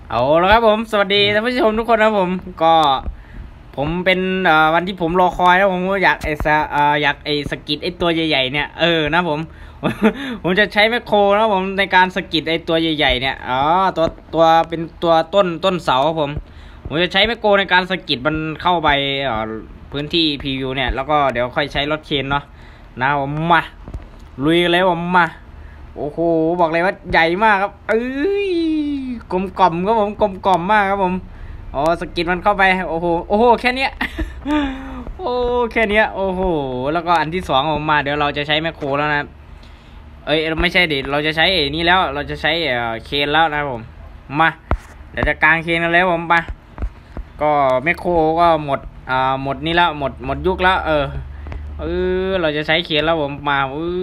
เอาแล้วครับผมสวัสดีท่านผู้ชมทุกคนนะผมก็ผมเป็นวันที่ผมรอคอยนะผมอยากอยากสกิดตัวใหญ่ๆเนี่ยนะผมผมจะใช้แมคโครนะผมในการสกิดตัวใหญ่ๆเนี่ยตัวเป็นตัวต้นเสาผมจะใช้แมคโครในการสกิดมันเข้าไปพื้นที่พรีวิวเนี่ยแล้วก็เดี๋ยวค่อยใช้รถเคนเนาะนะผมมาลุยกันเลยผมมาโอ้โหบอกเลยว่าใหญ่มากครับกลมกล่อมครับผมกลมกล่อมมากครับผมสกิดมันเข้าไปโอ้โหแค่เนี้ยโอ้แค่เนี้ยโอ้โหแล้วก็อันที่สองออกมาเดี๋ยวเราจะใช้แมคโครแล้วนะไม่ใช่ดิเราจะใช้นี่แล้วเราจะใช้เคนแล้วนะผมมาเดี๋ยวจะกางเคนกันแล้วผมมาก็แมคโครก็หมดนี่แล้วหมดยุคแล้วเราจะใช้เคนแล้วผมมา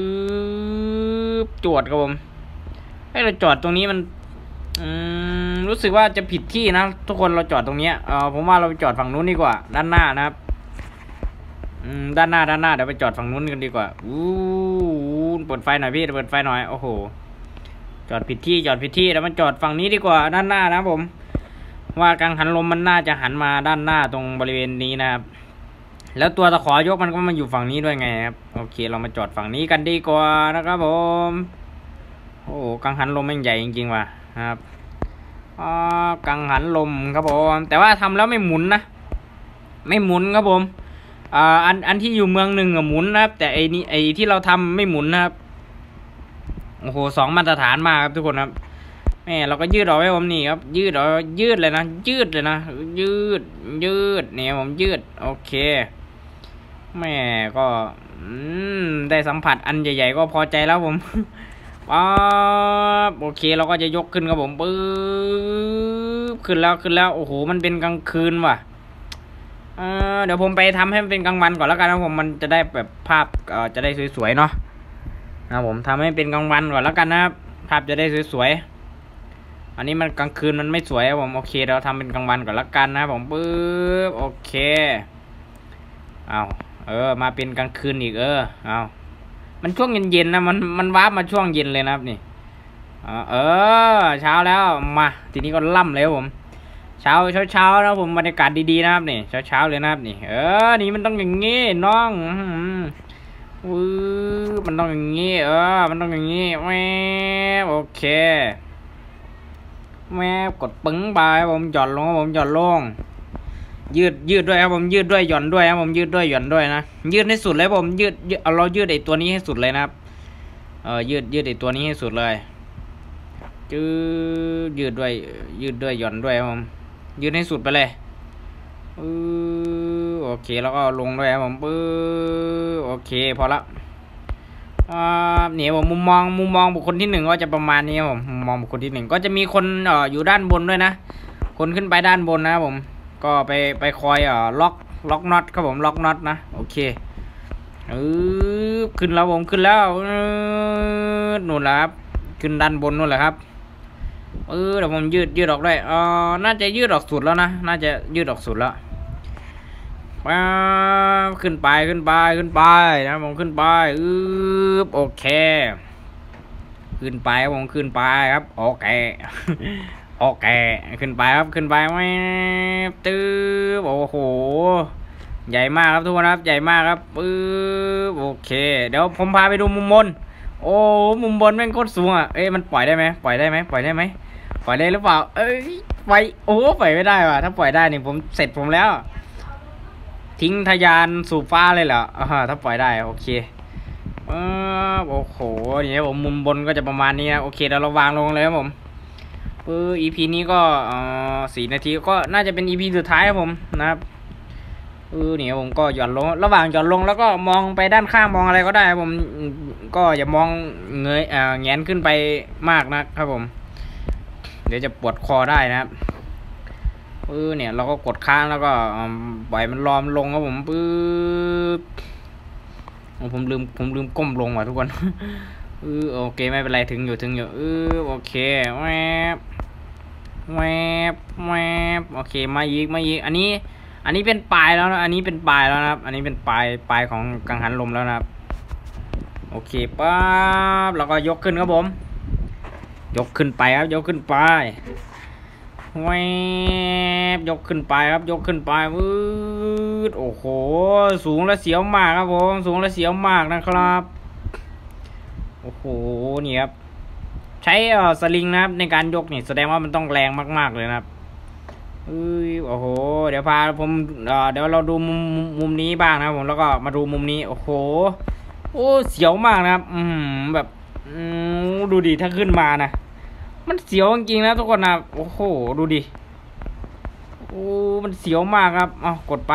จวดครับผมเราจอดตรงนี้มันรู้สึกว่าจะผิดที่นะทุกคนเราจอดตรงนี้ผมว่าเราไปจอดฝั่งนู้นดีกว่าด้านหน้านะครับด้านหน้าเดี๋ยวไปจอดฝั่งนู้นกันดีกว่าเปิดไฟหน่อยพี่เปิดไฟหน่อยโอ้โหจอดผิดที่แล้วมันจอดฝั่งนี้ดีกว่าด้านหน้านะผมว่ากังหันลมมันน่าจะหันมาด้านหน้าตรงบริเวณนี้นะครับแล้วตัวตะขอยกมันก็มาอยู่ฝั่งนี้ด้วยไงครับโอเคเรามาจอดฝั่งนี้กันดีกว่านะครับผมโอ้กังหันลมมันใหญ่จริงๆว่ะครับกังหันลมครับผมแต่ว่าทำแล้วไม่หมุนนะไม่หมุนครับผมอันที่อยู่เมืองหนึ่งหมุนนะครับแต่ไอที่เราทำไม่หมุนนะครับโอ้โหสองมาตรฐานมากครับทุกคนครับแม่เราก็ยืดออกไว้ผมนี่ครับยืดออกยืดเลยนะยืดเนี่ยผมยืดโอเคแม่ก็ได้สัมผัสอันใหญ่ๆก็พอใจแล้วผมโอเคเราก็จะยกขึ้นครับผมปึ๊บขึ้นแล้วโอ้โหมันเป็นกลางคืนว่ะเดี๋ยวผมไปทำให้มันเป็นกลางวันก่อนแล้วกันนะผมมันจะได้แบบภาพจะได้สวยๆเนาะนะผมทำให้เป็นกลางวันก่อนแล้วกันนะครับภาพจะได้สวยๆอันนี้มันกลางคืนมันไม่สวยครับผมโอเคเราทำเป็นกลางวันก่อนแล้วกันนะผมปึ๊บโอเคเอามาเป็นกลางคืนอีกเอามันช่วงเย็นๆนะมันวาร์ปมาช่วงเย็นเลยนะครับนี่เช้าแล้วมาทีนี้ก็ล่ำเลยผมเช้านะผมบรรยากาศดีๆนะครับนี่เช้าเลยนะครับนี่นี่มันต้องอย่างงี้น้องมันต้องอย่างงี้มันต้องอย่างงี้แม่โอเคแม่กดปึ้งไปผมหย่อนลงผมหย่อนลงยืดด้วยครับผมยืดด้วยหย่อนด้วยครับผมยืดด้วยหย่อนด้วยนะยืดให้สุดเลยผมยืดเรายืดไอตัวนี้ให้สุดเลยนะครับยืดไอตัวนี้ให้สุดเลยยืดด้วยหย่อนด้วยครับผมยืดให้สุดไปเลยโอเคแล้วก็ลงด้วยครับผมโอเคพอละเนี่ยผมมุมมองบุคคลที่หนึ่งก็จะประมาณนี้ครับผมมุมมองบุคคลที่หนึ่งก็จะมีคนอยู่ด้านบนด้วยนะคนขึ้นไปด้านบนนะครับผมก็ไปคอยล็อกน็อตครับผมล็อกน็อตนะโอเคขึ้นแล้วผมขึ้นแล้วนู่นแหละครับขึ้นด้านบนนู่นแหละครับเดี๋ยวผมยืดออกด้วยน่าจะยืดออกสุดแล้วนะน่าจะยืดออกสุดแล้วขึ้นไปนะผมขึ้นไปโอเคขึ้นไปผมขึ้นไปครับโอเคขึ้นไปครับขึ้นไปไม่โอ้โหใหญ่มากครับทุกคนครับใหญ่มากครับโอเคเดี๋ยวผมพาไปดูมุมบนโอ้มุมบนแม่งโคตรสูงอ่ะมันปล่อยได้ไหมปล่อยได้หรือเปล่าปล่อยโอ้ปล่อยไม่ได้ว่ะถ้าปล่อยได้นี่ผมเสร็จผมแล้วทิ้งทะยานสู่ฟ้าเลยเหรอถ้าปล่อยได้โอเคโอ้โหนี่ผมมุมบนก็จะประมาณนี้นะโอเคเดี๋ยวเราวางลงเลยครับผมEP นี้ก็4 นาทีก็น่าจะเป็น EP สุดท้ายครับผมนะครับนี่ผมก็หย่อนลงระหว่างหย่อนลงแล้วก็มองไปด้านข้างมองอะไรก็ได้ครับผมก็อย่ามองแงนขึ้นไปมากนะครับผมเดี๋ยวจะปวดคอได้นะครับเนี่ยเราก็กดค้างแล้วก็ปล่อยมันลอมลงครับผมผมลืมก้มลงว่ะทุกคนโอเคไม่เป็นไรถึงอยู่โอเคแวบโอเคมาอีกอันนี้เป็นปลายแล้วนะอันนี้เป็นปลายแล้วนะครับอันนี้เป็นปลายของกังหันลมแล้วนะครับโอเคปั๊บแล้วก็ยกขึ้นครับผมยกขึ้นไปครับยกขึ้นไปแวบยกขึ้นไปครับยกขึ้นไปวืดโอ้โหสูงและเสียวมากครับผมสูงและเสียวมากนะครับโอ้โหนี่ครับใช้สลิงนะครับในการยกนี่แสดงว่ามันต้องแรงมากๆเลยนะครับโอ้โหเดี๋ยวพาผมเดี๋ยวเราดูมุมนี้บ้างนะครับผมแล้วก็มาดูมุมนี้โอ้โหโอ้เสียวมากนะครับแบบดูดิถ้าขึ้นมานะมันเสียวจริงๆนะทุกคนนะโอ้โหดูดิโอ้มันเสียวมากครับเอากดไป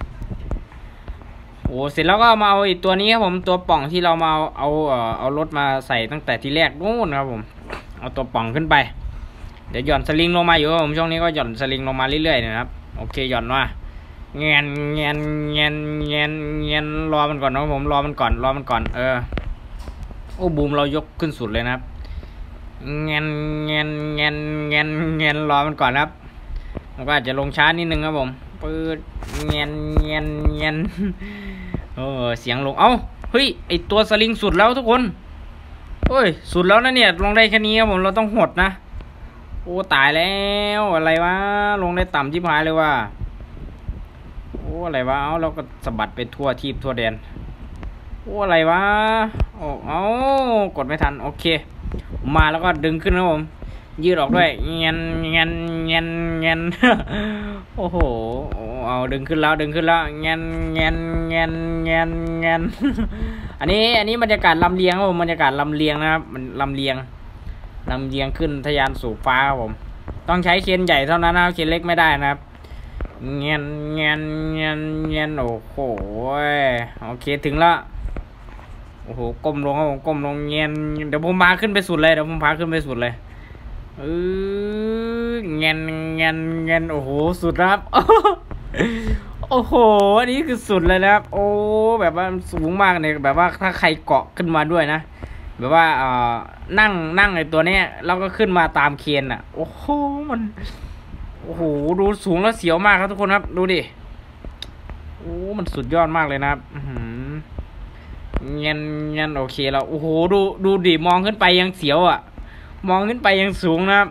โอ้เสร็จแล้วก็มาเอาอีกตัวนี้ครับผมตัวป่องที่เรามาเอารถมาใส่ตั้งแต่ที่แรกนู่นครับผมเอาตัวป่องขึ้นไปเดี๋ยวหย่อนสลิงลงมาอยู่ครับผมช่วงนี้ก็หย่อนสลิงลงมาเรื่อยๆนะครับโอเคหย่อนมาเงียนเงียนเงียนเงียนเงียนรอมันก่อนนะครับผมรอมันก่อนโอ้บูมเรายกขึ้นสุดเลยนะครับเงียนเงียนเงียนเงียนเงียนรอมันก่อนครับมันก็อาจจะลงช้านิดนึงครับผมปืดเงียนเงียนเงียนเสียงลงเฮ้ยไอตัวสลิงสุดแล้วทุกคนเฮ้ยสุดแล้วนะเนี่ยลงได้แค่นี้ครับผมเราต้องหดนะโอ้ตายแล้วอะไรวะลงได้ต่ำชิบหายเลยว่ะโอ้อะไรวะเราก็สะบัดไปทั่วทีบทั่วแดนโอ้อะไรวะกดไม่ทันโอเคมาแล้วก็ดึงขึ้นครับผมยืดออกด้วยเงียนเงียนเงียนเงียนโอ้โหเอาดึงขึ้นแล้วเงียนเงียนเงียนเงียนเงียนอันนี้บรรยากาศลำเลียงครับผมบรรยากาศลำเลียงนะครับมันลำเลียงขึ้นทะยานสู่ฟ้าครับผมต้องใช้เคนใหญ่เท่านั้นนะเคนเล็กไม่ได้นะครับเงียนเงียนเงียนเงียนโอ้โหโอเคถึงแล้วโอ้โหก้มลงครับผมก้มลงเงียนเดี๋ยวผมพาขึ้นไปสุดเลยเงียนเงียนเงียนโอ้โหสุดครับโอ้โหอันนี้คือสุดเลยนะครับโอ้แบบว่าสูงมากเนี่ยแบบว่าถ้าใครเกาะขึ้นมาด้วยนะแบบว่านั่งไอ้ตัวเนี้ยแล้วก็ขึ้นมาตามเคนอ่ะโอ้โหมันโอ้โหดูสูงแล้วเสียวมากครับทุกคนครับดูดิโอ้มันสุดยอดมากเลยนะครับเงียนโอเคแล้วโอ้โหดูดิมองขึ้นไปยังเสียวอ่ะมองขึ้นไปยังสูงนะครับ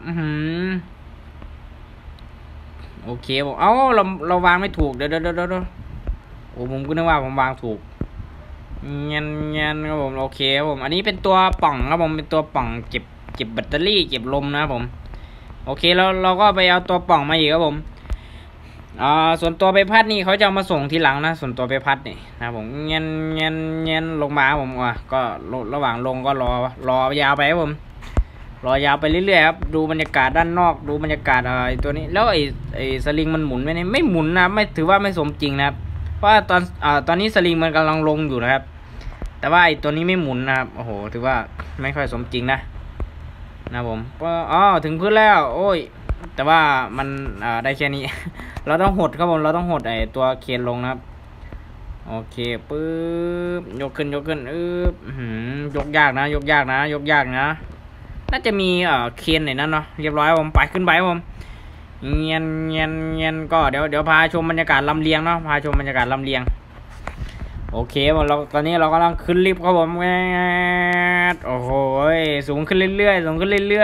โอเคบอกเราวางไม่ถูกเดี๋ยวโอ้ผมก็นึกว่าผมวางถูกเงียนครับผมโอเคครับผมอันนี้เป็นตัวป่องครับผมเป็นตัวป่องเก็บแบตเตอรี่เก็บลมนะครับผมโอเคแล้วเราก็ไปเอาตัวป่องมาอีกครับผมส่วนตัวใบพัดนี่เขาจะเอามาส่งทีหลังนะส่วนตัวใบพัดนี่นะผมเงียนลงมาผมก็ระหว่างลงก็รอยาวไปครับผมรอยาวไปเรื่อยๆครับดูบรรยากาศด้านนอกดูบรรยากาศตัวนี้แล้วไอ้สลิงมันหมุนไม่หมุนนะไม่ถือว่าไม่สมจริงนะครับเพราะว่าตอนนี้สลิงมันกำลังลงอยู่นะครับแต่ว่าไอ้ตัวนี้ไม่หมุนนะครับโอ้โหถือว่าไม่ค่อยสมจริงนะผมถึงพื้นแล้วโอ้ยแต่ว่ามันได้แค่นี้ เราต้องหดครับผมเราต้องหดไอ้ตัวเคนลงนะครับโอเคปึ๊บยกขึ้นยกยากนะน่าจะมีเคนไหนนั่นเนาะเรียบร้อยผมไปขึ้นไปผมเงียนก็เดี๋ยวพาชมบรรยากาศลำเลียงเนาะพาชมบรรยากาศลำเลียงโอเคเราตอนนี้เรากำลังขึ้นลิฟต์ครับผมโอ้โหสูงขึ้นเรื่อยๆ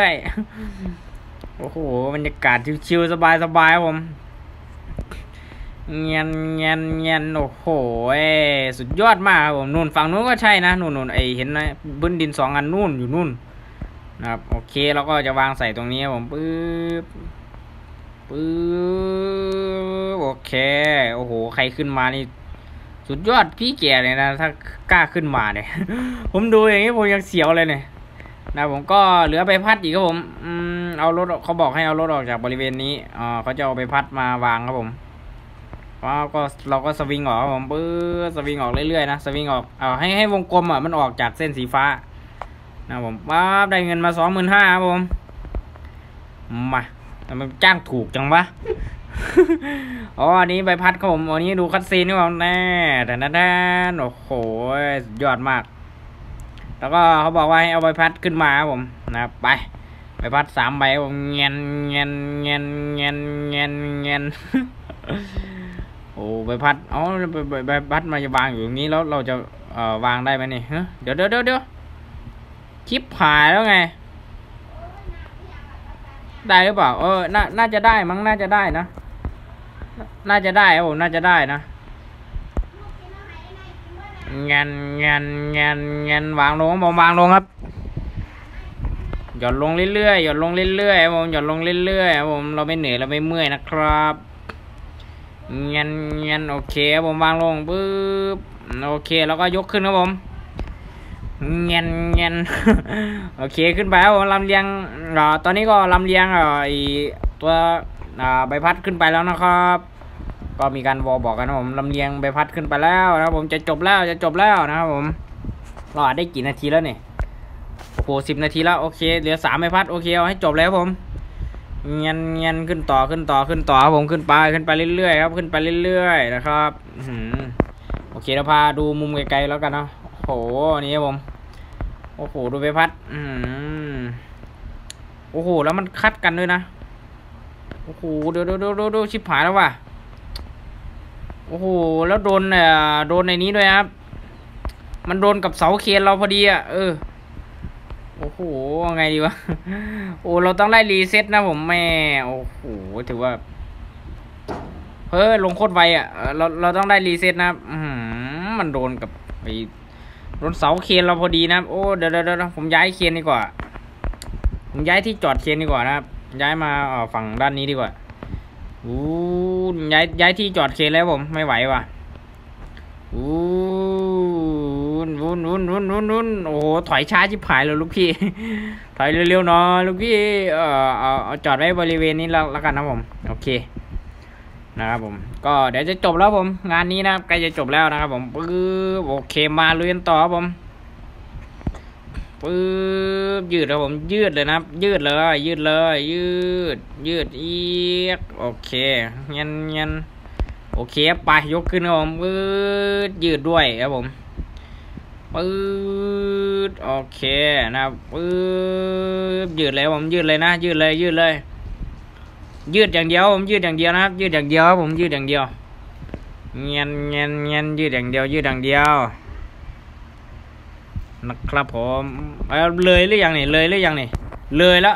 โอ้โหบรรยากาศชิวๆสบายครับผมเงียนโอ้โหสุดยอดมากครับผมนู่นฝั่งนู้นก็ใช่นะนู่นไอเห็นนะบึ้นดิน2 อันนู่นอยู่นู่นนะครับโอเคเราก็จะวางใส่ตรงนี้ครับผมปึ๊บโอเคโอ้โหใครขึ้นมานี่สุดยอดพี่แก่เลยนะถ้ากล้าขึ้นมาเนี่ย ผมดูอย่างนี้ผมยังเสียวเลยเนี่ยนะผมก็เหลือใบพัดอีกครับผมเอารถเขาบอกให้เอารถออกจากบริเวณนี้เขาจะเอาใบพัดมาวางครับผมเราก็สวิงออกครับผมสวิงออกเรื่อยๆนะสวิงออกให้วงกลมมันออกจากเส้นสีฟ้านะผมได้เงินมา25,000ครับผมมาแต่มันจ้างถูกจังวะ อันนี้ใบพัดครับผมอันนี้ดูคัตซีนนี่ผมแน่แต่โอ้โหยอดมากแล้วก็เขาบอกว่าให้เอาใบพัดขึ้นมาครับผมนะครับไปใบพัด3 ใบผมเงียน โอ้ใบพัดใบพัดมาจะวางอยู่ตรงนี้แล้วเราจะวางได้ไหมนี่เดี๋ยวคลิปหายแล้วไงได้หรือเปล่าน่าจะได้มั้งน่าจะได้นะน่าจะได้ครับผมน่าจะได้นะงานวางลงผมวางลงครับหย่อนลงเรื่อยๆหย่อนลงเรื่อยๆครับผมหย่อนลงเรื่อยๆครับผมเราไม่เหนื่อยเราไม่เมื่อยนะครับงานโอเคครับผมวางลงปึ๊บโอเคแล้วก็ยกขึ้นครับผมเงน โอเคขึ้นไปครับผมลำเลียงตอนนี้ก็ลำเลียงไอตัวใบพัดขึ้นไปแล้วนะครับก็มีการบอกกันนะผมลำเลียงใบพัดขึ้นไปแล้วนะครับผมจะจบแล้วนะครับผมเราได้กี่นาทีแล้วเนี่ยโอ้โห10 นาทีแล้วโอเคเหลือ3ใบพัดโอเคเอาให้จบแล้วผมเงียนขึ้นต่อครับผมขึ้นไปเรื่อยๆครับขึ้นไปเรื่อยๆนะครับโอเคเราพาดูมุมไกลๆแล้วกันเนาะโอ้โหนี่ครับผมโอ้โหดูใบพัดโอ้โหแล้วมันคัดกันด้วยนะโอ้โหดูชิบหายแล้วว่ะโอ้โหแล้วโดนในนี้ด้วยครับมันโดนกับเสาเคนเราพอดีโอ้โหไงดีวะโอ้เราต้องได้รีเซ็ตนะผมแม่โอ้โหถือว่าลงโคตรไวเราต้องได้รีเซ็ตนะมันโดนกับไอ้โดนเสาเคนเราพอดีนะโอ้เดี๋ยวผมย้ายเคนดีกว่าผมย้ายที่จอดเคนดีกว่านะครับย้ายมาฝั่งด้านนี้ดีกว่าย้ายที่จอดเคนแล้วผมไม่ไหวว่ะวุ่นโอ้โหถอยช้าชิบหายเลยลูกพี่ ถอยเร็วๆหน่อยลูกพี่เอาจอดไว้บริเวณนี้แล้วกันนะผมโอเคนะครับผมก็เดี๋ยวจะจบแล้วผมงานนี้นะครับใกล้จะจบแล้วนะครับผมปึ๊บโอเคมาลุยกันต่อครับผมปึ๊บยืดครับผมยืดเลยนะครับยืดอีกโอเคเงี้ยโอเคไปยกขึ้นครับผมปึ๊ดยืดด้วยครับผมปึ๊ดโอเคนะครับปึ๊บยืดเลยผมยืดเลยนะยืดเลยยืดอย่างเดียวผมยืดอย่างเดียวนะครับยืดอย่างเดียวครับผมยืดอย่างเดียวเงี้ยยืดอย่างเดียวนะครับผมเลยหรือยังนี่เลยแล้ว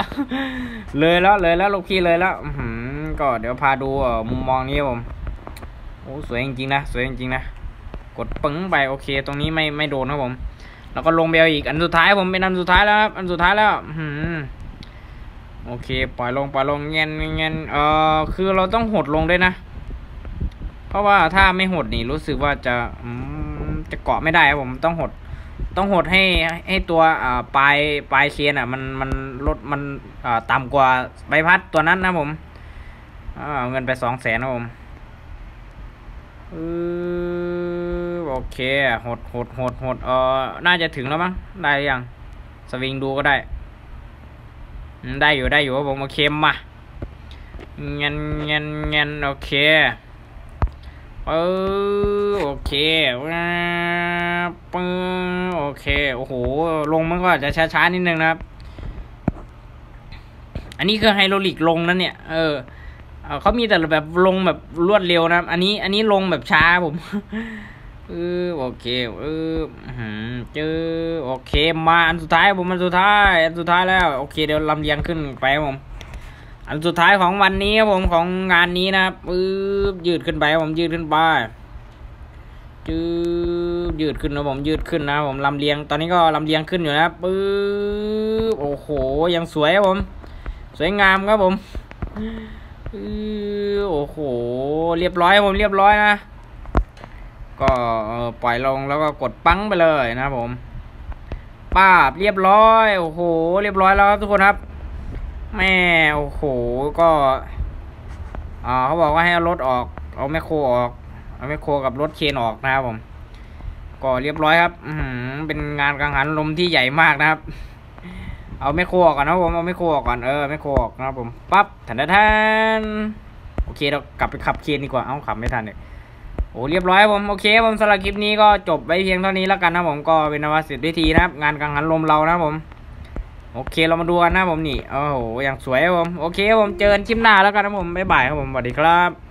ลูกพี่เลยแล้วก็เดี๋ยวพาดูมุมมองนี้ผมโอ้สวยจริงๆนะกดปึ้งไปโอเคตรงนี้ไม่โดนครับผมแล้วก็ลงเบลอีกอันสุดท้ายผมเป็นอันสุดท้ายแล้วครับอันสุดท้ายแล้วโอเคปล่อยลงเงี้ยคือเราต้องหดลงด้วยนะเพราะว่าถ้าไม่หดนี่รู้สึกว่าจะเกาะไม่ได้ครับผมต้องหดให้ตัวปลายเคนมันลดมันต่ำกว่าใบพัดตัวนั้นนะผมเอาเงินไป200,000นะผมโอเคหดน่าจะถึงแล้วมั้งได้ยังสวิงดูก็ได้อยู่ผมโอเคมาเงินโอเคโอเคโอเคโอ้โหลงมันก็จะช้านิดนึงนะครับอันนี้คือไฮโดรลิกลงนั่นเนี่ยเขามีแต่แบบลงแบบรวดเร็วนะครับอันนี้ลงแบบช้าผมโอเคเจอโอเคมาอันสุดท้ายผมอันสุดท้ายแล้วโอเคเดี๋ยวลำเลียงขึ้นไปผมอันสุดท้ายของวันนี้ครับผมของงานนี้นะครับยืดขึ้นไปผมยืดขึ้นไปยืดขึ้นนะผมยืดขึ้นนะผมลำเลียงตอนนี้ก็ลำเลียงขึ้นอยู่นะโอ้โหยังสวยครับผมสวยงามครับผมโอ้โหเรียบร้อยผมเรียบร้อยนะก็ปล่อยลงแล้วก็กดปั้งไปเลยนะผมป้าบเรียบร้อยโอ้โหเรียบร้อยแล้วครับทุกคนครับแม่โอ้โหก็เขาบอกว่าให้เอารถออกเอาแมคโครออกเอาแมคโครกับรถเคนออกนะครับผมก็เรียบร้อยครับเป็นงานกังหันลมที่ใหญ่มากนะครับเอาแมคโครออกก่อนนะผมเอาแมคโครออกก่อนแมคโครออกนะครับผมปั๊บทันโอเคเรากลับไปขับเคนดีกว่าขับไม่ทันเลยโอ้เรียบร้อยผมโอเคผมสำหรับคลิปนี้ก็จบไปเพียงเท่านี้แล้วกันนะผมก็เป็นเสร็จพิธีนะครับงานกังหันลมเรานะผมโอเคเรามาดูกันนะผมนี่โอ้โหอย่างสวยครับผมโอเคผมเจอกันคลิปหน้าแล้วกันนะผมบ๊ายบายครับผมสวัสดีครับ